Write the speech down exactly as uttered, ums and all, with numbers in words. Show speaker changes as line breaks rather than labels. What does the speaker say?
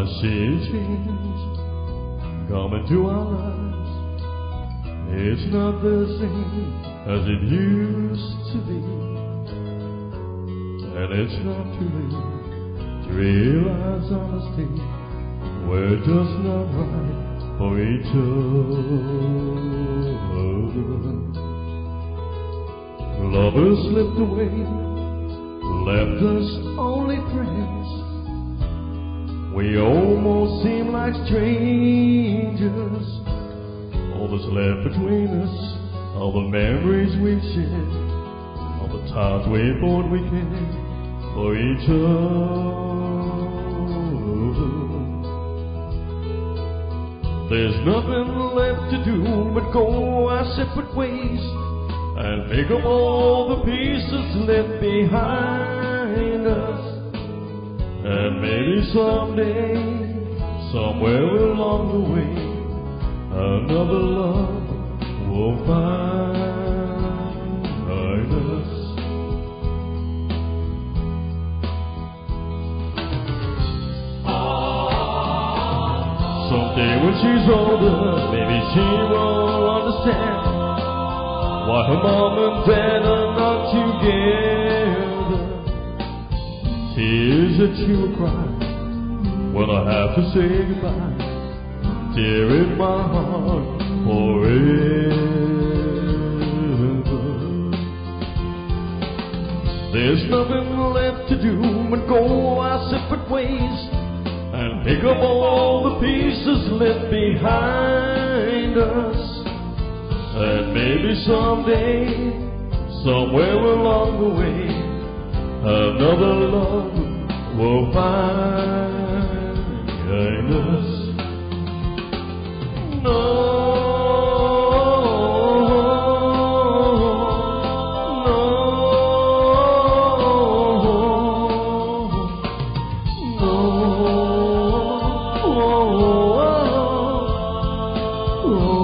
I see a change coming to our lives. It's not the same as it used to be, and it's not too late to realize honesty. We're just not right for each other. Lovers slipped away, left us only friends. We almost seem like strangers. All that's left between us are the memories we've shared, all the times we thought we cared for each other. There's nothing left to do but go our separate ways and pick up all the pieces left behind us. And maybe someday, somewhere along the way, another love will find us. Someday when she's older, maybe she will understand why her mom and dad are not together. Tears that she will cry when I have to say goodbye, tear in my heart forever. There's nothing left to do but go our separate ways and pick up all the pieces left behind us. And maybe someday, somewhere along the way, another love will find us. No, no, no, oh, oh, oh.